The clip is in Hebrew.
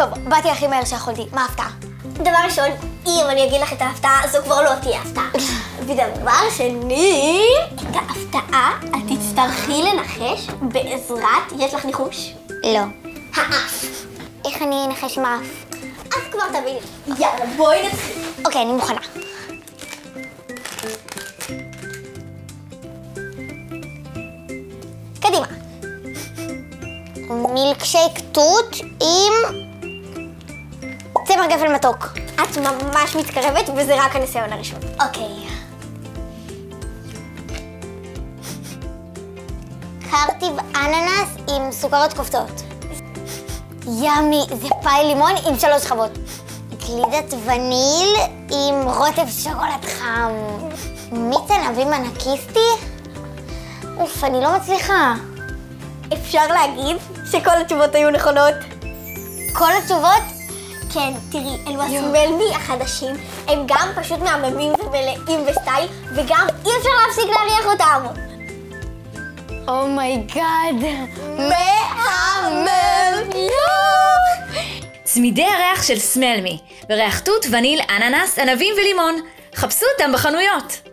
טוב, באתי הכי מהר שיכולתי. מה ההפתעה? דבר ראשון, אם אני אגיד לך את ההפתעה, זו כבר לא תהיה הפתעה. ודבר שני, את ההפתעה את תצטרכי לנחש בעזרת, יש לך ניחוש? לא. האף. איך אני אנחש עם האף? אז כבר תביני. יאללה, בואי נתחיל. אוקיי, אני מוכנה. קדימה. מילקשייק תות עם צמר גפן מתוק. את ממש מתקרבת וזה רק הניסיון הראשון. אוקיי. קרטיב אננס עם סוכרות קופצות. ימי, זה פאי לימון עם 3 שכבות. גלידת וניל עם רוטב שוקולד חם. מיץ ענבים אנקיסטי? אוף, אני לא מצליחה. אפשר להגיד שכל התשובות היו נכונות. כל התשובות? כן, תראי, אלו הסמלמי החדשים, הם גם פשוט מהממים ומלאים בסטייל, וגם אי אפשר להפסיק להריח אותם. אומייגאד. מהמם! צמידי הריח של סמלמי, בריח תות, וניל, אננס, ענבים ולימון. חפשו אותם בחנויות.